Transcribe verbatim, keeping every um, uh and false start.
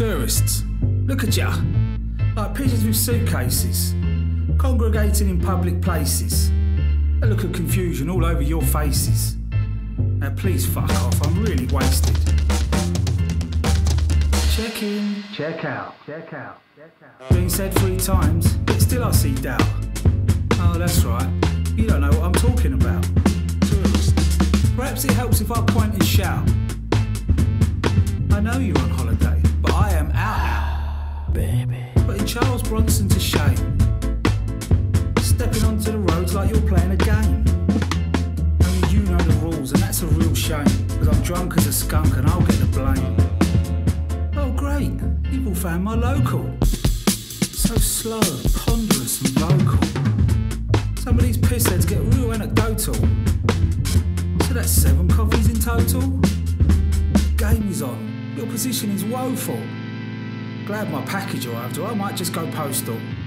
Tourists, look at ya, like pigeons with suitcases, congregating in public places. A look of confusion all over your faces. Now please fuck off, I'm really wasted. Check in, check out, check out, check out. Been said three times, but still I see doubt. Oh, that's right, you don't know what I'm talking about. Tourist. Perhaps it helps if I point and shout. I know you're on holiday, but I am out now. Baby. Putting Charles Bronson to shame. Stepping onto the roads like you're playing a game. Only you know the rules, and that's a real shame, because I'm drunk as a skunk and I'll get the blame. Oh great, you've all found my local. So slow, ponderous and vocal. Some of these pissheads get real anecdotal. So that's seven coffees in total? Game is on, your position is woeful. Glad my package arrived, or I might just go postal.